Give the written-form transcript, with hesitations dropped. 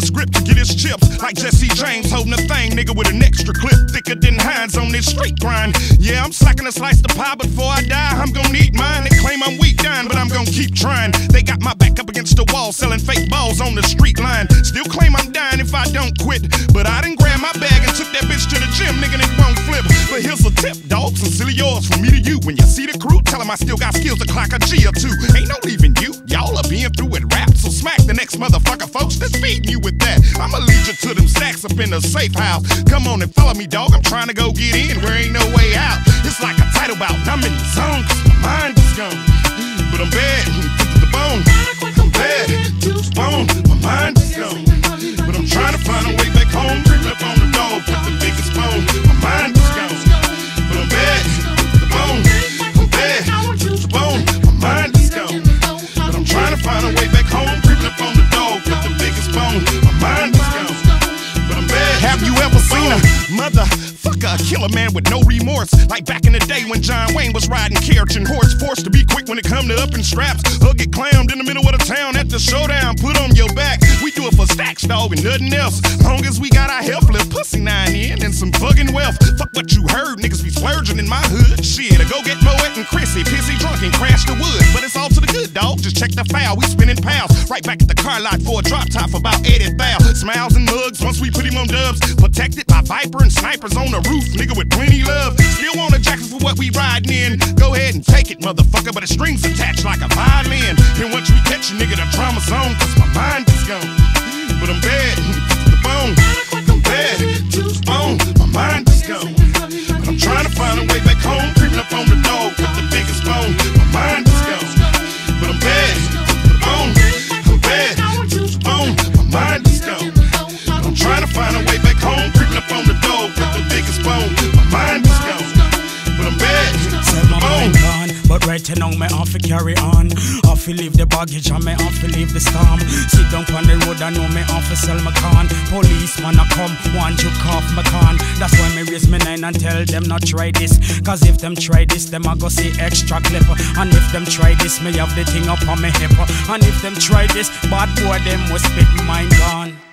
the script to get his chips. Like Jesse James holding a thing, nigga, with an extra clip thicker than Hines on this street grind. Yeah, I'm slacking a slice of pie, but before I die, I'm gonna eat mine. They claim I'm weak down, but I'm gonna keep trying. They got my back up against the wall, selling fake balls on the street line. Still claim I'm dying if I don't quit, but I done grabbed my bag and took that bitch to the gym, nigga, and it won't flip. But here's a tip, dog, sincerely yours from me to you. When you see the crew, tell them I still got skills to clock a G or two. Ain't no leaving you, y'all are being through with rap, so smack the next motherfucker, folks, that's feeding you with that. I'ma lead you to them stacks up in the safe house. Come on and follow me, dog, I'm trying to go get in where ain't no way out. It's like a title bout, I'm in the zone, cause my mind is gone. But I'm bad, to the bone, I'm bad, to the bone, my mind is gone. But I'm trying to find a way back home, creep up on the dog with the biggest bone, my mind is gone. But I'm bad, to the bone, I'm bad, to the bone, my mind is gone. But I'm trying to find a way back home, creeping up on the dog with the biggest bone, my mind is gone. But I'm bad. Have you ever seen a motherfucker kill a man with no remorse? Like back in the day when John Wayne was riding carriage and horse, forced to be quick when it come to up in straps, or get clammed in the middle of the town at the showdown. Put on your back, we do it for stacks, dog, and nothing else. Long as we got our health, live pussy 9 in and some fucking wealth. Fuck what you heard, niggas be splurging in my hood. Shit, I go get Moet and Chrissy, pissy drunk and crash the wood. But it's all to the good, dog. Just check the file, we spinning pals. Right back at the car lot for a drop top for about 80,000. Smiles and mugs once we put him on dubs. Protected by Viper and snipers on the roof, nigga with plenty love. Still want a jacket for what we riding in. Go ahead and take it, motherfucker, but the strings attached like a violin. And once we catch a nigga, the trauma zone, cause my mind is gone. But I'm bad, to the bone, I'm bad, to the bone, my mind is gone. But I'm trying to find a way back home, creeping up on the dog with the biggest bone, my mind is gone. But I'm bad, to the bone, I'm bad, to the bone, my mind is gone. But I'm trying to find a way back home, creeping up on the dog with the biggest bone, my mind is gone. But I'm bad, to the bone. But right now, me off to carry on. Off to leave the baggage and me off to leave the storm. Sit down on the road, I know me off to sell my con. Policeman I come, want you off my con. That's why me raise me 9 and tell them not try this. Cause if them try this, them I go see extra clip. And if them try this, me have the thing up on me hip. And if them try this, bad boy them will spit mine gone.